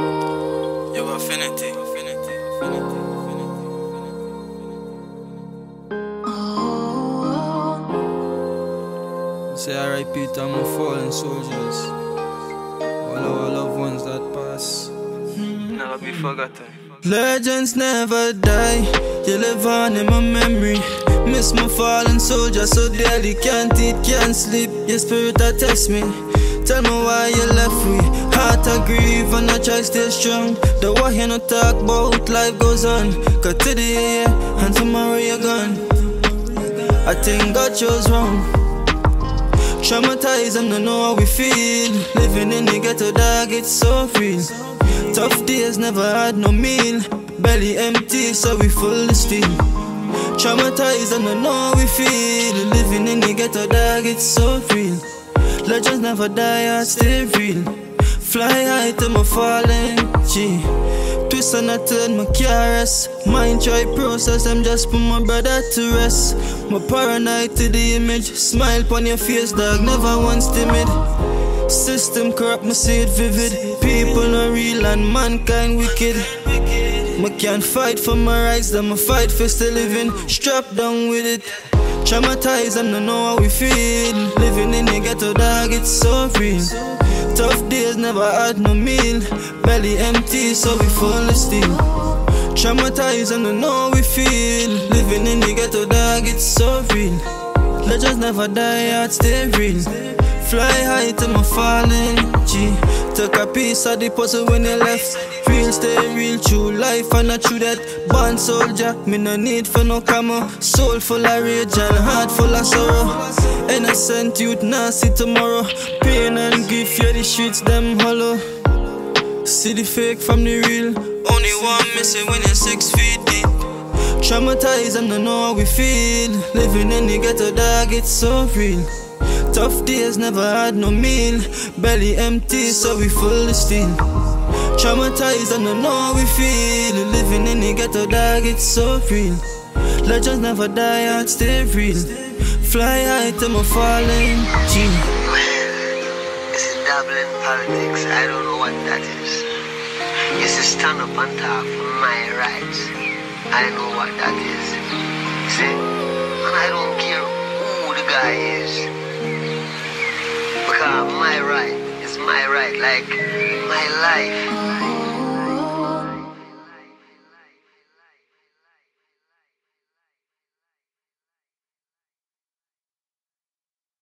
Yo, Affinity. Say R.I.P. to my fallen soldiers, all our loved ones that pass, never be forgotten. Legends never die, you live on in my memory. Miss my fallen soldier so dearly, can't eat, can't sleep. Your spirit that test me. Tell me why you left me. Heart I grieve and I try stay strong. The war you no talk about, life goes on. Cause today yeah, and tomorrow you're gone. I think God chose wrong. Traumatized and don't know how we feel. Living in the ghetto, dog, it's so real. Tough days, never had no meal. Belly empty, so we full of steam. Traumatized and don't know how we feel. Living in the ghetto, dog, it's so real. Legends never die, I stay real. Fly high till my falling, G. Twist and I turn my caress. Mind try process, I'm just put my brother to rest. My paranoid to the image. Smile pon your face, dog, never once timid. System corrupt, me see it vivid. People not real and mankind wicked. Me can't fight for my rights, then I fight for still living. Strapped down with it. Traumatized and don't know how we feel. Living in the ghetto, dog, it's so real. Tough days, never had no meal. Belly empty, so we full of steam. Traumatized and don't know how we feel. Living in the ghetto, dog, it's so real. Legends never die, heart stay real. Fly high till my falling, G. Took a piece of the puzzle when you left. Real stay real, true life and not true that. Born soldier, me no need for no camo. Soul full of rage and heart full of sorrow. Innocent youth, nah see tomorrow. Pain and grief, yeah the streets them hollow. See the fake from the real. Only one missing when you're 6 feet deep. Traumatized and don't know how we feel. Living in the ghetto, dog, it's so real. Tough days, never had no meal. Belly empty, so we full of steel. Traumatized and don't know how we feel. Living in the ghetto, dog, it's so real. Legends never die, heart stay real. Fly high till my falling, G. This is Dublin politics, I don't know what that is. It's to stand up and talk for my rights. I know what that is. See? And I don't care who the guy is. Because my right is my right, like my life.